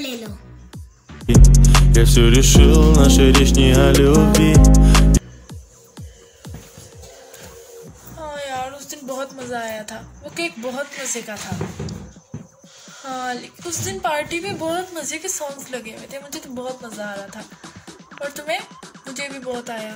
ले लो। Я все решил, наша речь не о любви. हाँ यार, उस दिन बहुत मज़ा आया था। वो केक बहुत मज़े का था। हाँ, लेकिन उस दिन पार्टी में बहुत मज़े के सॉन्ग्स लगे हुए थे। मुझे तो बहुत मज़ा आ रहा था। और तुम्हें? मुझे भी बहुत आया।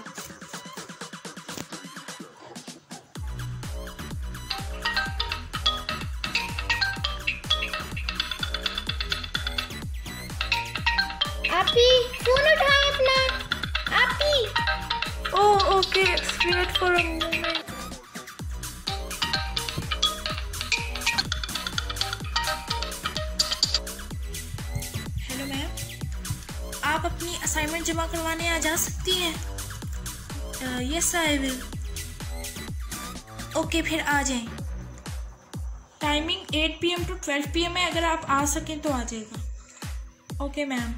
आपी, फोन उठाएं अपना। आपी। Oh okay, wait for a moment. Hello ma'am, आप अपनी असाइनमेंट जमा करवाने आ जा सकती हैं? Yes I will. ओके, फिर आ जाएं। टाइमिंग 8 PM to 12 PM है। अगर आप आ सकें तो आ जाएगा। Okay ma'am.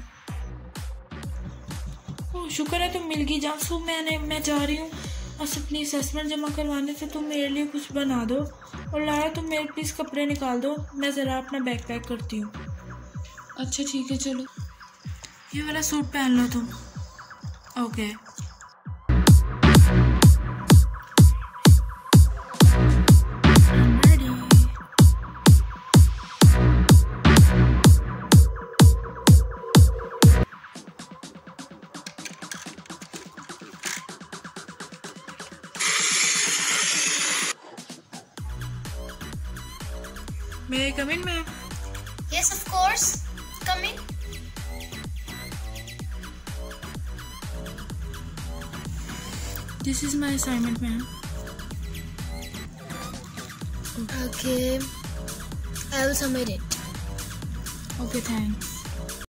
शुक्र है तुम मिल गई जानसू। मैं जा रही हूँ बस अपनी असेसमेंट जमा करवाने से। तुम मेरे लिए कुछ बना दो। और लाया, तुम मेरे प्लीज़ कपड़े निकाल दो। मैं ज़रा अपना बैग पैक करती हूँ। अच्छा ठीक है, चलो ये वाला सूट पहन लो तुम। Okay. May I come in, ma'am? Yes, of course. Come in. This is my assignment, ma'am. Okay. I will submit it. Okay, thanks.